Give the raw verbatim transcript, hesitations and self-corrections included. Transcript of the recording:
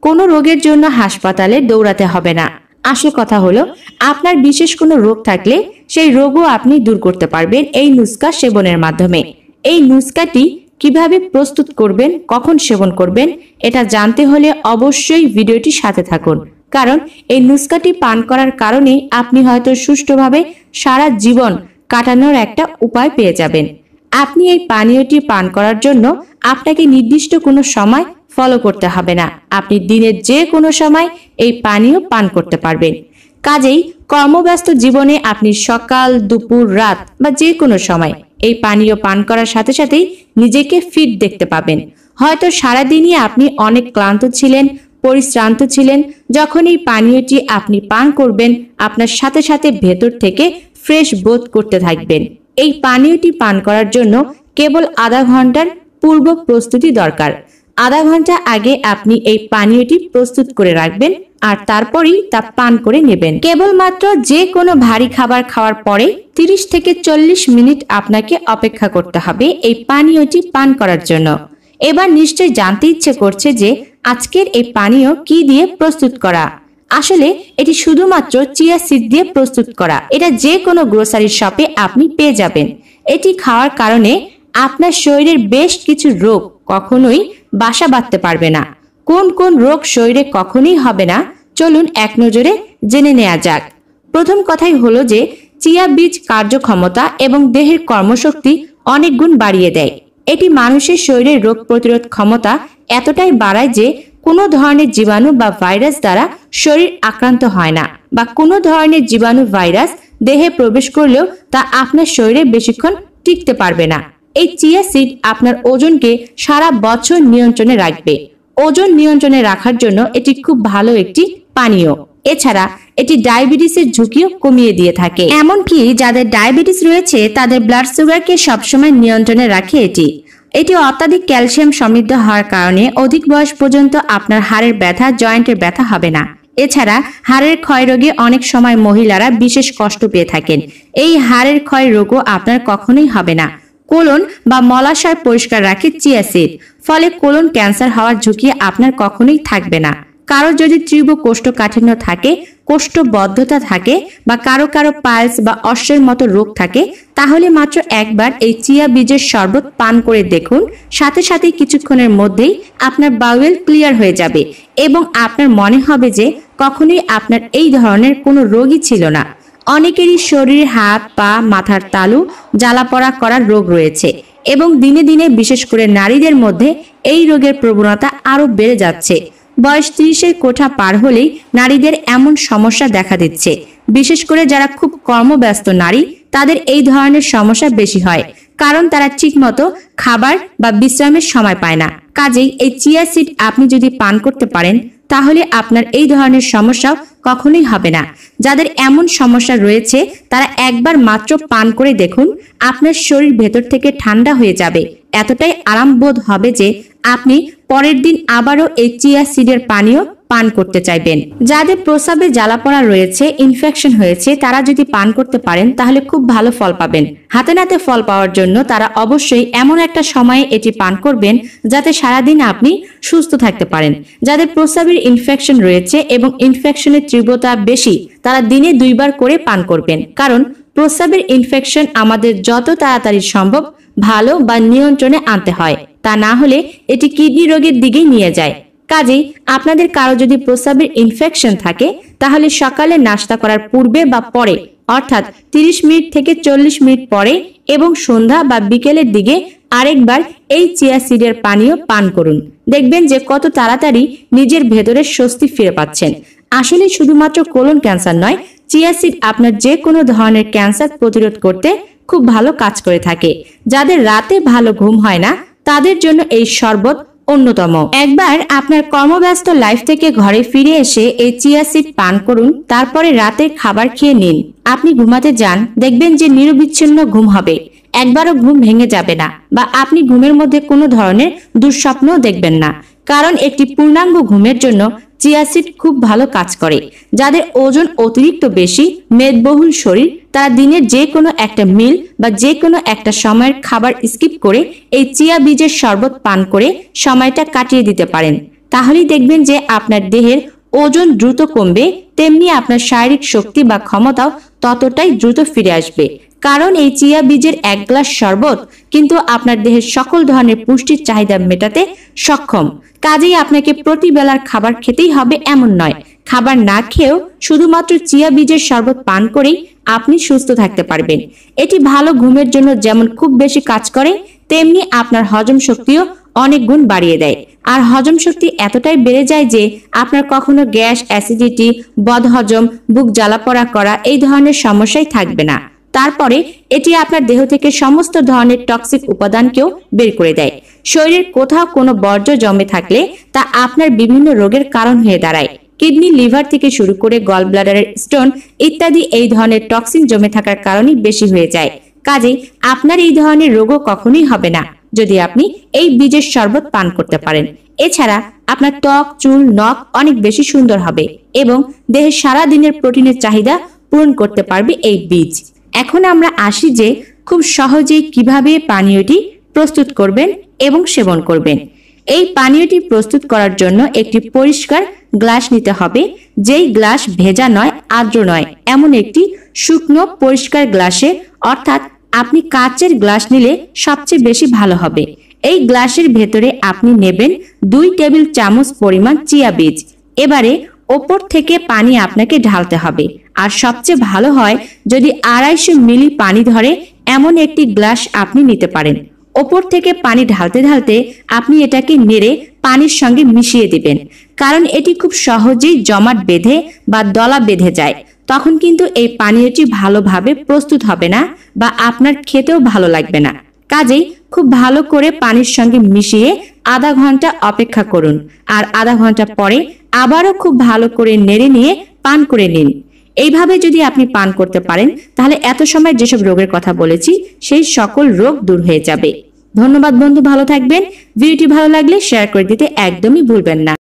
কোনো রোগের জন্য হাসপাতালে দৌড়াতে হবে না। আসল কথা হলো, আপনার বিশেষ কোনো রোগ থাকলে সেই রোগও আপনি দূর করতে পারবেন এই নুস্কা সেবনের মাধ্যমে। এই নুস্কাটি কিভাবে প্রস্তুত করবেন, কখন সেবন করবেন, এটা জানতে হলে অবশ্যই ভিডিওটি সাথে থাকুন। কারণ এই নুস্কাটি পান করার কারণে আপনি হয়তো সুষ্ঠুভাবে সারা জীবন কাটানোর একটা উপায় পেয়ে যাবেন। আপনি এই পানীয়টি পান করার জন্য আপনাকে নির্দিষ্ট কোনো সময় ফলো করতে হবে না। আপনি দিনের যে কোনো সময় এই পানীয় পান করতে পারবেন। কাজেই কর্মব্যস্ত জীবনে আপনি সকাল, দুপুর, রাত বা যে কোনো সময় এই পানীয় পান করার সাথে সাথেই নিজেকে ফিট দেখতে পাবেন। হয়তো সারাদিনই আপনি অনেক ক্লান্ত ছিলেন, পরিশ্রান্ত ছিলেন। যখন এই পানীয়টি আপনি পান করবেন, আপনার সাথে সাথে ভেতর থেকে ফ্রেশ বোধ করতে থাকবেন। এই পানীয়টি পান করার জন্য কেবল আধা ঘন্টার পূর্ব প্রস্তুতি দরকার। আধা ঘন্টা আগে আপনি এই পানীয়টি প্রস্তুত করে রাখবেন আর তারপরেই তা পান করে নেবেন। কেবলমাত্র যে কোনো ভারী খাবার খাওয়ার পরে তিরিশ থেকে চল্লিশ মিনিট আপনাকে অপেক্ষা করতে হবে এই পানীয়টি পান করার জন্য। এবার নিশ্চয় জানতে ইচ্ছে করছে যে আজকের এই পানীয় কি দিয়ে প্রস্তুত করা। আসলে এটি শুধুমাত্র চিয়া সিড দিয়ে প্রস্তুত করা। এটা যে কোনো গ্রোসারি শপে আপনি পেয়ে যাবেন। এটি খাওয়ার কারণে আপনার শরীরের বেশ কিছু রোগ কখনোই বাসা বাঁধতে পারবে না। কোন কোন রোগ শরীরে কখনোই হবে না, চলুন এক নজরে জেনে নেওয়া যাক। প্রথম কথাই হলো যে চিয়া বীজ কার্যক্ষমতা এবং দেহের কর্মশক্তি অনেক গুণ বাড়িয়ে দেয়। এটি মানুষের শরীরের রোগ প্রতিরোধ ক্ষমতা এতটাই বাড়ায় যে কোনো ধরনের জীবাণু বা ভাইরাস দ্বারা শরীর আক্রান্ত হয় না, বা কোনো ধরনের জীবাণু ভাইরাস দেহে প্রবেশ করলেও তা আপনার শরীরে বেশিক্ষণ টিকতে পারবে না। এই চিয়া সিড আপনার ওজনকে সারা বছর নিয়ন্ত্রণে রাখবে। ওজন নিয়ন্ত্রণে রাখার জন্য এটি খুব ভালো একটি পানীয়। এছাড়া এটি ডায়াবেটিসের ঝুঁকিও কমিয়ে দিয়ে থাকে। এমনকি যাদের ডায়াবেটিস রয়েছে তাদের ব্লাড সুগারকে সবসময় নিয়ন্ত্রণে রাখে এটি। এটি অত্যাধিক ক্যালসিয়াম সমৃদ্ধ হওয়ার কারণে অধিক বয়স পর্যন্ত আপনার হাড়ের ব্যথা, জয়েন্টের ব্যথা হবে না। এছাড়া হাড়ের ক্ষয় রোগে অনেক সময় মহিলারা বিশেষ কষ্ট পেয়ে থাকেন। এই হাড়ের ক্ষয় রোগও আপনার কখনোই হবে না। কোলন বা মলাশয় পরিষ্কার রাখে চিয়া সিড, ফলে কোলন ক্যান্সার হওয়ার ঝুঁকি আপনার কখনোই থাকবে না। কারো যদি তীব্র কোষ্ঠকাঠিন্য থাকে, কোষ্ঠবদ্ধতা থাকে, বা কারো কারো পাইলস বা অশ্বের মতো রোগ থাকে, তাহলে মাত্র একবার এই চিয়া বীজের শরবত পান করে দেখুন। সাথে সাথে কিছুক্ষণের মধ্যেই আপনার বাউল ক্লিয়ার হয়ে যাবে এবং আপনার মনে হবে যে কখনোই আপনার এই ধরনের কোনো রোগই ছিল না। অনেকেরই শরীর, হাত, পা, মাথার তালু জ্বালাপড়া করার রোগ রয়েছে এবং দিনে দিনে বিশেষ করে নারীদের মধ্যে এই রোগের প্রবণতা আরো বেড়ে যাচ্ছে। বয়স ত্রিশের কোঠা পার হলেই নারীদের এমন সমস্যা দেখা দিচ্ছে। বিশেষ করে যারা খুব কর্মব্যস্ত নারী, তাদের এই ধরনের সমস্যা বেশি হয়, কারণ তারা ঠিকমতো খাবার বা বিশ্রামের সময় পায় না। কাজেই এই চিয়া সিড আপনি যদি পান করতে পারেন, তাহলে আপনার এই ধরনের সমস্যা কখনোই হবে না। যাদের এমন সমস্যা রয়েছে তারা একবার মাত্র পান করে দেখুন, আপনার শরীর ভেতর থেকে ঠান্ডা হয়ে যাবে। এতটাই আরাম বোধ হবে যে আপনি পরের দিন আবারও এই চিয়া সিডের পানীয় পান করতে চাইবেন। যাদের প্রস্রাবে জ্বালাপড়া রয়েছে, ইনফেকশন হয়েছে, তারা যদি পান করতে পারেন তাহলে খুব ভালো ফল পাবেন। হাতে নাতে ফল পাওয়ার জন্য তারা অবশ্যই এমন একটা সময়ে এটি পান করবেন যাতে সারাদিন আপনি সুস্থ থাকতে পারেন। যাদের প্রস্রাবের ইনফেকশন রয়েছে এবং ইনফেকশনের তীব্রতা বেশি, তারা দিনে দুইবার করে পান করবেন। কারণ প্রস্রাবের ইনফেকশন আমাদের যত তাড়াতাড়ি সম্ভব ভালো বা নিয়ন্ত্রণে আনতে হয়, তা না হলে এটি কিডনি রোগের দিকেই নিয়ে যায়। কাজেই আপনাদের কারো যদি প্রস্রাবের ইনফেকশন থাকে, তাহলে সকালে নাস্তা করার পূর্বে বা পরে, অর্থাৎ তিরিশ মিনিট থেকে চল্লিশ মিনিট পরে এবং সন্ধ্যা বা বিকেলের দিকে আরেকবার এই চিয়া সিডের পানীয় পান করুন। দেখবেন যে কত তাড়াতাড়ি নিজের ভেতরের স্বস্তি ফিরে পাচ্ছেন। আসলে শুধুমাত্র কোলন ক্যান্সার নয়, চিয়া সিড আপনার যে কোনো ধরনের ক্যান্সার প্রতিরোধ করতে খুব ভালো কাজ করে থাকে। যাদের রাতে ভালো ঘুম হয় না, তাদের জন্য এই শরবত অন্যতম। একবার আপনার কর্মব্যস্ত লাইফ থেকে ঘরে ফিরে এসে এই চিয়া সিড পান করুন, তারপরে রাতের খাবার খেয়ে নিন। আপনি ঘুমাতে যান, দেখবেন যে নিরবিচ্ছিন্ন ঘুম হবে, একবারও ঘুম ভেঙে যাবে না, বা আপনি ঘুমের মধ্যে কোনো ধরনের দুঃস্বপ্নও দেখবেন না। কারণ একটি পূর্ণাঙ্গ ঘুমের জন্য চিয়া সিড খুব ভালো কাজ করে। যাদের ওজন অতিরিক্ত বেশি, মেদবহুল শরীর, তারা দিনের যে কোনো একটা মিল বা যে কোনো একটা সময়ের খাবার স্কিপ করে এই চিয়া বীজের শরবত পান করে সময়টা কাটিয়ে দিতে পারেন। তাহলেই দেখবেন যে আপনার দেহের ওজন দ্রুত কমবে, তেমনি আপনার শারীরিক শক্তি বা ক্ষমতাও ততটাই দ্রুত ফিরে আসবে। কারণ এই চিয়া বীজের এক গ্লাস শরবত কিন্তু আপনার দেহের সকল ধরনের পুষ্টির চাহিদা মেটাতে সক্ষম। কাজেই আপনাকে প্রতি বেলার খাবার খেতেই হবে এমন নয়। খাবার না খেয়েও শুধুমাত্র চিয়া বীজের শরবত পান করেই আপনি সুস্থ থাকতে পারবেন। এটি ভালো ঘুমের জন্য যেমন খুব বেশি কাজ করে, তেমনি আপনার হজম শক্তিও অনেক গুণ বাড়িয়ে দেয়। আর হজম শক্তি এতটাই বেড়ে যায় যে আপনার কখনো গ্যাস, অ্যাসিডিটি, বদহজম, বুক জ্বালাপড়া করা এই ধরনের সমস্যাই থাকবে না। তারপরে এটি আপনার দেহ থেকে সমস্ত ধরনের টক্সিক উপাদানকেও বের করে দেয়। শরীরের কোথাও কোনো বর্জ্য জমে থাকলে তা আপনার বিভিন্ন রোগের কারণ হয়ে দাঁড়ায়। কিডনি, লিভার থেকে শুরু করে গল ব্লাডারের স্টোন ইত্যাদি এই ধরনের টক্সিন জমে থাকার কারণেই বেশি হয়ে যায়। কাজেই আপনার এই ধরনের রোগও কখনোই হবে না যদি আপনি এই বীজের শরবত পান করতে পারেন। এছাড়া আপনার ত্বক, চুল, নখ অনেক বেশি সুন্দর হবে এবং দেহের সারা দিনের প্রোটিনের চাহিদা পূরণ করতে পারবে এই বীজ। এখন আমরা আসি যে খুব সহজেই কিভাবে পানীয়টি প্রস্তুত করবেন এবং সেবন করবেন। এই পানীয়টি প্রস্তুত করার জন্য একটি পরিষ্কার গ্লাস নিতে হবে, যেই গ্লাস ভেজা নয়, আর্দ্র নয়, এমন একটি শুকনো পরিষ্কার গ্লাসে, অর্থাৎ আপনি কাচের গ্লাস নিলে সবচেয়ে বেশি ভালো হবে। এই গ্লাসের ভেতরে আপনি নেবেন দুই টেবিল চামচ পরিমাণ চিয়া বীজ। এবারে ওপর থেকে পানি আপনাকে ঢালতে হবে। আর সবচেয়ে ভালো হয় যদি আড়াইশো মিলি পানি ধরে এমন একটি গ্লাস আপনি নিতে পারেন। ওপর থেকে পানি ঢালতে ঢালতে আপনি এটাকে নেড়ে পানির সঙ্গে মিশিয়ে দিবেন। কারণ এটি খুব সহজেই জমাট বেঁধে বা দলা বেঁধে যায়। তখন কিন্তু এই পানীয়টি ভালোভাবে প্রস্তুত হবে না বা আপনার খেতেও ভালো লাগবে না। কাজেই খুব ভালো করে পানির সঙ্গে মিশিয়ে আধা ঘন্টা অপেক্ষা করুন। আর আধা ঘন্টা পরে আবারও খুব ভালো করে নেড়ে নিয়ে পান করে নিন। এইভাবে যদি আপনি পান করতে পারেন তাহলে এত সময় যেসব রোগের কথা বলেছি সেই সকল রোগ দূর হয়ে যাবে। ধন্যবাদ বন্ধু, ভালো থাকবেন। ভিডিওটি ভালো লাগলে শেয়ার করে দিতে একদমই ভুলবেন না।